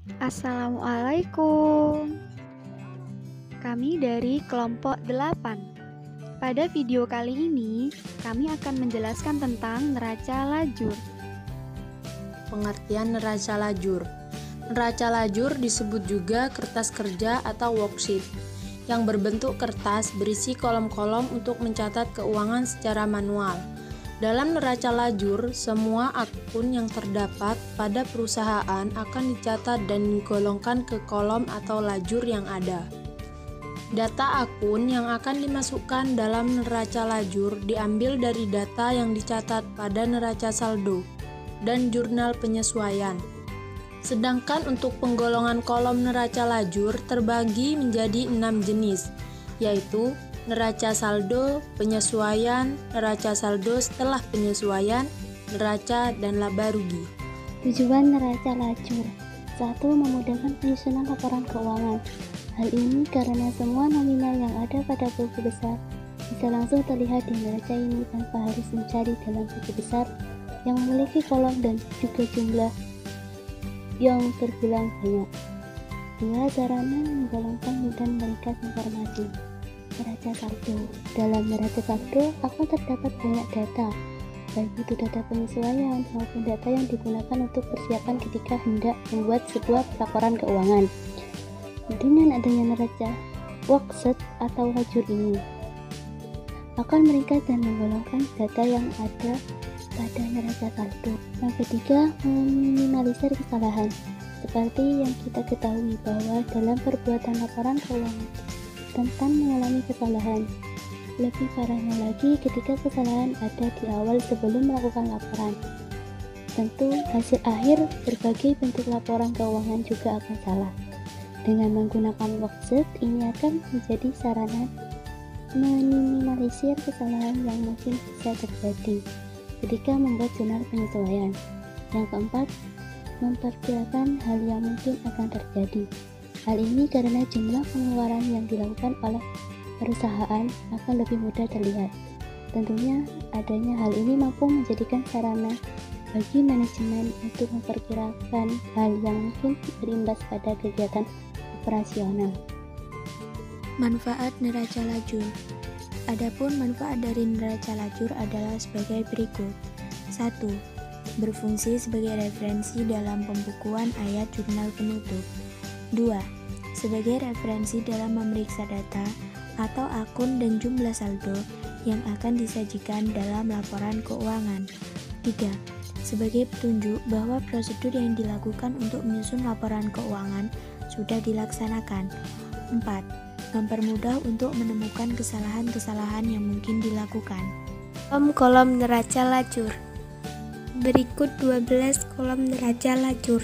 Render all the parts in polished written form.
Assalamualaikum. Kami dari kelompok 8. Pada video kali ini, kami akan menjelaskan tentang neraca lajur. Pengertian neraca lajur. Neraca lajur disebut juga kertas kerja atau worksheet, yang berbentuk kertas berisi kolom-kolom untuk mencatat keuangan secara manual. Dalam neraca lajur, semua akun yang terdapat pada perusahaan akan dicatat dan digolongkan ke kolom atau lajur yang ada. Data akun yang akan dimasukkan dalam neraca lajur diambil dari data yang dicatat pada neraca saldo dan jurnal penyesuaian. Sedangkan untuk penggolongan kolom neraca lajur terbagi menjadi 6 jenis, yaitu neraca saldo, penyesuaian, neraca saldo setelah penyesuaian, neraca, dan laba rugi. Tujuan neraca lajur 1. Memudahkan penyusunan laporan keuangan. Hal ini karena semua nominal yang ada pada buku besar bisa langsung terlihat di neraca ini tanpa harus mencari dalam buku besar yang memiliki kolom dan juga jumlah yang terbilang banyak. 2. Sarana menggolongkan dan meringkas informasi. Neraca saldo. Dalam neraca saldo akan terdapat banyak data, baik itu data penyesuaian maupun data yang digunakan untuk persiapan ketika hendak membuat sebuah laporan keuangan. Dengan adanya neraca worksheet atau lajur ini akan meringkas dan menggolongkan data yang ada pada neraca saldo. Yang ketiga, meminimalisir kesalahan. Seperti yang kita ketahui bahwa dalam perbuatan laporan keuangan rentan mengalami kesalahan. Lebih parahnya lagi ketika kesalahan ada di awal sebelum melakukan laporan. Tentu hasil akhir berbagai bentuk laporan keuangan juga akan salah. Dengan menggunakan worksheet ini akan menjadi sarana meminimalisir kesalahan yang mungkin bisa terjadi ketika membuat jurnal penyesuaian. Yang keempat, memperkirakan hal yang mungkin akan terjadi. Hal ini karena jumlah pengeluaran yang dilakukan oleh perusahaan akan lebih mudah terlihat. Tentunya adanya hal ini mampu menjadikan sarana bagi manajemen untuk memperkirakan hal yang mungkin berimbas pada kegiatan operasional. Manfaat neraca lajur. Adapun manfaat dari neraca lajur adalah sebagai berikut. 1. Berfungsi sebagai referensi dalam pembukuan ayat jurnal penutup. 2. Sebagai referensi dalam memeriksa data atau akun dan jumlah saldo yang akan disajikan dalam laporan keuangan. 3. Sebagai petunjuk bahwa prosedur yang dilakukan untuk menyusun laporan keuangan sudah dilaksanakan. 4. Mempermudah untuk menemukan kesalahan-kesalahan yang mungkin dilakukan. Kolom neraca lajur. Berikut 12 kolom neraca lajur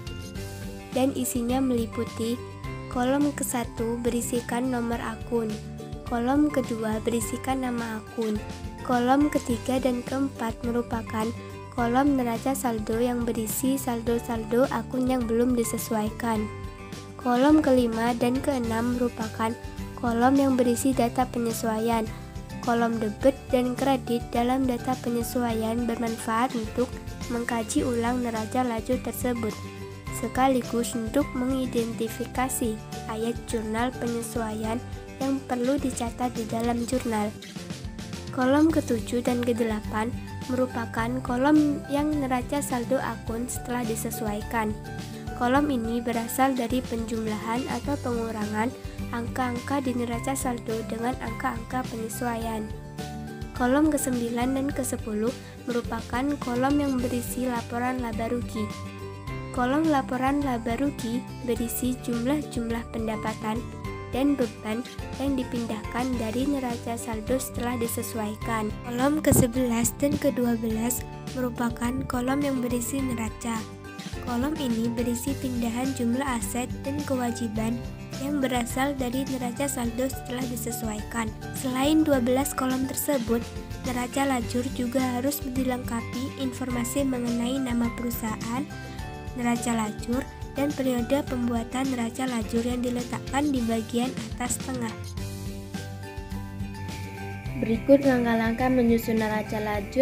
dan isinya meliputi kolom ke-1 berisikan nomor akun, kolom kedua berisikan nama akun, kolom ketiga dan keempat merupakan kolom neraca saldo yang berisi saldo-saldo akun yang belum disesuaikan. Kolom kelima dan keenam merupakan kolom yang berisi data penyesuaian. Kolom debit dan kredit dalam data penyesuaian bermanfaat untuk mengkaji ulang neraca lajur tersebut, sekaligus untuk mengidentifikasi ayat jurnal penyesuaian yang perlu dicatat di dalam jurnal. Kolom ke-7 dan ke-8 merupakan kolom yang neraca saldo akun setelah disesuaikan. Kolom ini berasal dari penjumlahan atau pengurangan angka-angka di neraca saldo dengan angka-angka penyesuaian. Kolom ke-9 dan ke-10 merupakan kolom yang berisi laporan laba rugi. Kolom laporan laba rugi berisi jumlah-jumlah pendapatan dan beban yang dipindahkan dari neraca saldo setelah disesuaikan. Kolom ke-11 dan ke-12 merupakan kolom yang berisi neraca. Kolom ini berisi pindahan jumlah aset dan kewajiban yang berasal dari neraca saldo setelah disesuaikan. Selain 12 kolom tersebut, neraca lajur juga harus dilengkapi informasi mengenai nama perusahaan, neraca lajur, dan periode pembuatan neraca lajur yang diletakkan di bagian atas tengah. Berikut langkah-langkah menyusun neraca lajur. 1.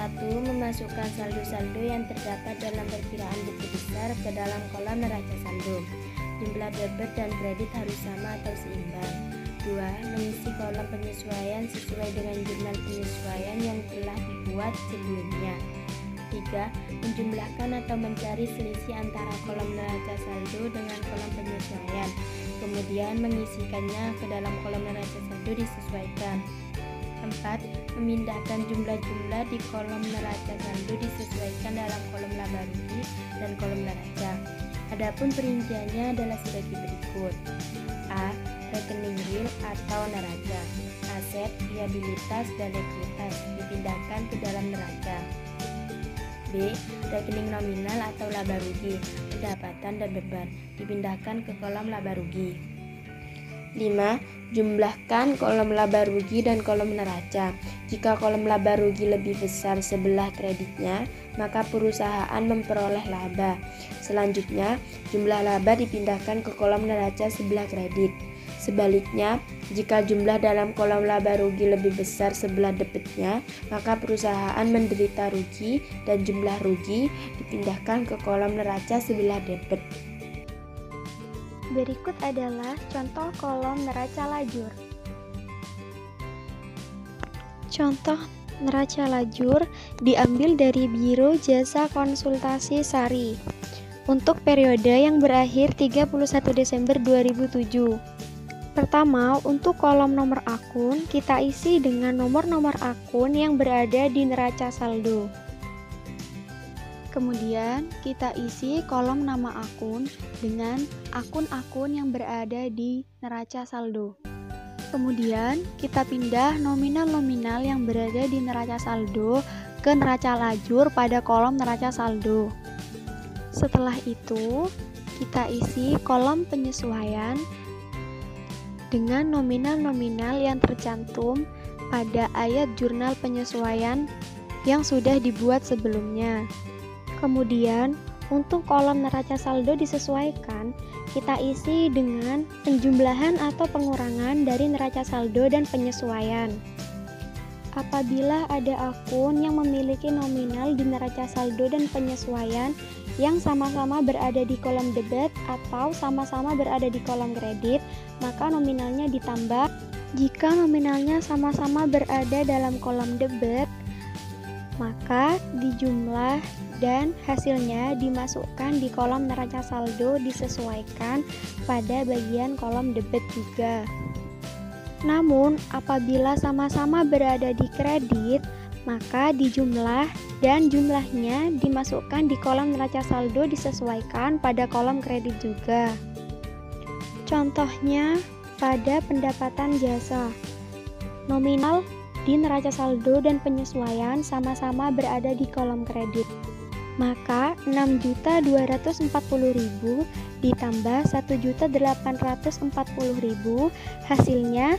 1. Memasukkan saldo-saldo yang terdapat dalam perkiraan buku besar ke dalam kolom neraca saldo. Jumlah debit dan kredit harus sama atau seimbang. 2. Mengisi kolom penyesuaian sesuai dengan jurnal penyesuaian yang telah dibuat sebelumnya. 3. Menjumlahkan atau mencari selisih antara kolom neraca saldo dengan kolom penyesuaian, kemudian mengisikannya ke dalam kolom neraca saldo disesuaikan. 4. Memindahkan jumlah-jumlah di kolom neraca saldo disesuaikan dalam kolom laba rugi dan kolom neraca. Adapun perinciannya adalah sebagai berikut. A. Rekening real atau neraca. Aset, liabilitas, dan ekuitas dipindahkan ke dalam neraca. B. Rekening nominal atau laba rugi, pendapatan dan beban dipindahkan ke kolom laba rugi. 5. Jumlahkan kolom laba rugi dan kolom neraca. Jika kolom laba rugi lebih besar sebelah kreditnya, maka perusahaan memperoleh laba. Selanjutnya, jumlah laba dipindahkan ke kolom neraca sebelah kredit. Sebaliknya, jika jumlah dalam kolom laba rugi lebih besar sebelah debitnya, maka perusahaan menderita rugi dan jumlah rugi dipindahkan ke kolom neraca sebelah debit. Berikut adalah contoh kolom neraca lajur. Contoh neraca lajur diambil dari Biro Jasa Konsultasi Sari untuk periode yang berakhir 31 Desember 2007. Pertama, untuk kolom nomor akun, kita isi dengan nomor-nomor akun yang berada di neraca saldo. Kemudian, kita isi kolom nama akun dengan akun-akun yang berada di neraca saldo. Kemudian, kita pindah nominal-nominal yang berada di neraca saldo ke neraca lajur pada kolom neraca saldo. Setelah itu, kita isi kolom penyesuaian dengan nominal-nominal yang tercantum pada ayat jurnal penyesuaian yang sudah dibuat sebelumnya. Kemudian, untuk kolom neraca saldo disesuaikan, kita isi dengan penjumlahan atau pengurangan dari neraca saldo dan penyesuaian. Apabila ada akun yang memiliki nominal di neraca saldo dan penyesuaian yang sama-sama berada di kolom debit atau sama-sama berada di kolom kredit, maka nominalnya ditambah. Jika nominalnya sama-sama berada dalam kolom debit, maka dijumlah dan hasilnya dimasukkan di kolom neraca saldo disesuaikan pada bagian kolom debit juga. Namun, apabila sama-sama berada di kredit, maka dijumlah dan jumlahnya dimasukkan di kolom neraca saldo disesuaikan pada kolom kredit juga. Contohnya, pada pendapatan jasa, nominal di neraca saldo dan penyesuaian sama-sama berada di kolom kredit. Maka 6.240.000 ditambah 1.840.000 hasilnya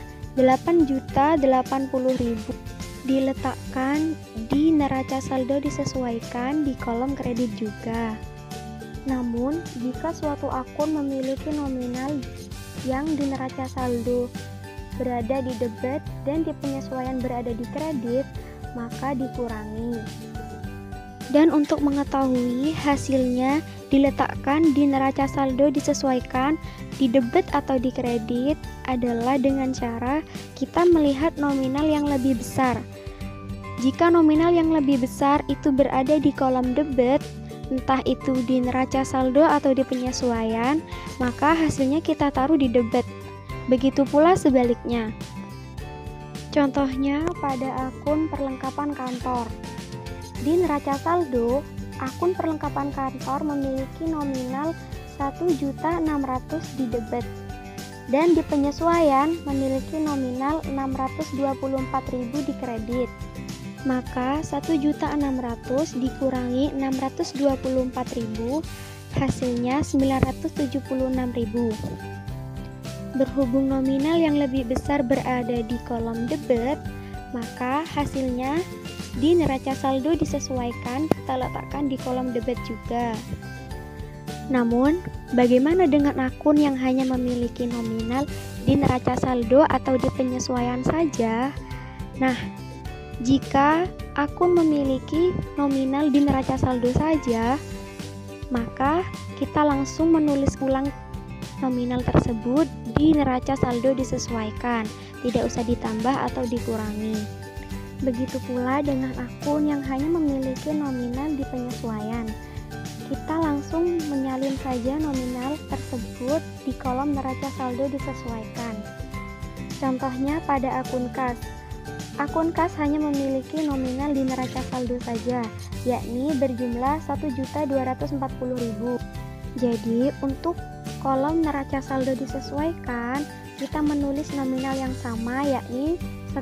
8.080.000 diletakkan di neraca saldo disesuaikan di kolom kredit juga. Namun, jika suatu akun memiliki nominal yang di neraca saldo berada di debit dan di penyesuaian berada di kredit, maka dikurangi. Dan untuk mengetahui hasilnya diletakkan di neraca saldo disesuaikan di debit atau di kredit adalah dengan cara kita melihat nominal yang lebih besar. Jika nominal yang lebih besar itu berada di kolom debit, entah itu di neraca saldo atau di penyesuaian, maka hasilnya kita taruh di debit. Begitu pula sebaliknya. Contohnya pada akun perlengkapan kantor. Di neraca saldo, akun perlengkapan kantor memiliki nominal 1.600.000 di debit dan di penyesuaian memiliki nominal 624.000 di kredit. Maka 1.600.000 dikurangi 624.000 hasilnya 976.000. Berhubung nominal yang lebih besar berada di kolom debit, maka hasilnya di neraca saldo disesuaikan kita letakkan di kolom debit juga. Namun, bagaimana dengan akun yang hanya memiliki nominal di neraca saldo atau di penyesuaian saja? Nah, jika akun memiliki nominal di neraca saldo saja, maka kita langsung menulis ulang nominal tersebut di neraca saldo disesuaikan, tidak usah ditambah atau dikurangi. Begitu pula dengan akun yang hanya memiliki nominal di penyesuaian. Kita langsung menyalin saja nominal tersebut di kolom neraca saldo disesuaikan. Contohnya pada akun kas. Akun kas hanya memiliki nominal di neraca saldo saja, yakni berjumlah 1.240.000. Jadi, untuk kolom neraca saldo disesuaikan, kita menulis nominal yang sama, yakni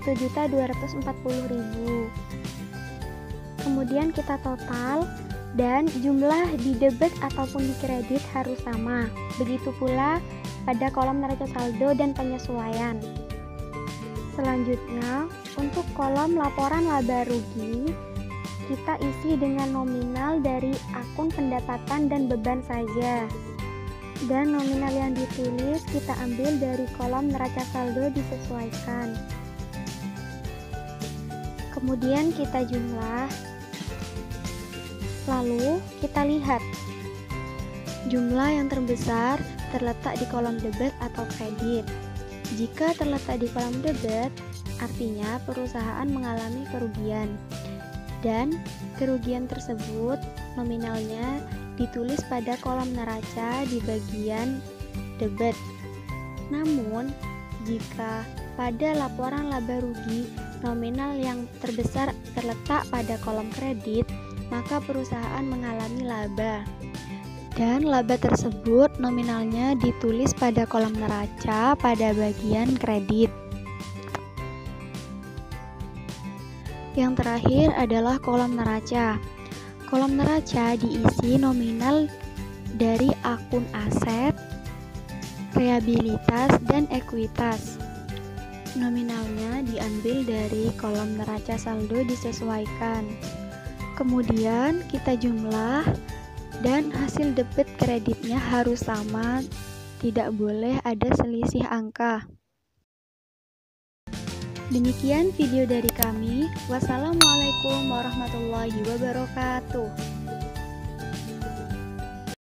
1.240.000. Kemudian kita total, dan jumlah di debit ataupun di kredit harus sama. Begitu pula pada kolom neraca saldo dan penyesuaian. Selanjutnya, untuk kolom laporan laba rugi, kita isi dengan nominal dari akun pendapatan dan beban saja. Dan nominal yang ditulis kita ambil dari kolom neraca saldo disesuaikan. Kemudian kita jumlah. Lalu kita lihat. Jumlah yang terbesar terletak di kolom debit atau kredit. Jika terletak di kolom debit, artinya perusahaan mengalami kerugian. Dan kerugian tersebut nominalnya ditulis pada kolom neraca di bagian debit. Namun, jika pada laporan laba rugi nominal yang terbesar terletak pada kolom kredit, maka perusahaan mengalami laba. Dan laba tersebut nominalnya ditulis pada kolom neraca pada bagian kredit. Yang terakhir adalah kolom neraca. Kolom neraca diisi nominal dari akun aset, liabilitas, dan ekuitas. Nominalnya diambil dari kolom neraca saldo disesuaikan. Kemudian kita jumlah, dan hasil debit kreditnya harus sama, tidak boleh ada selisih angka. Demikian video dari kami. Wassalamualaikum warahmatullahi wabarakatuh.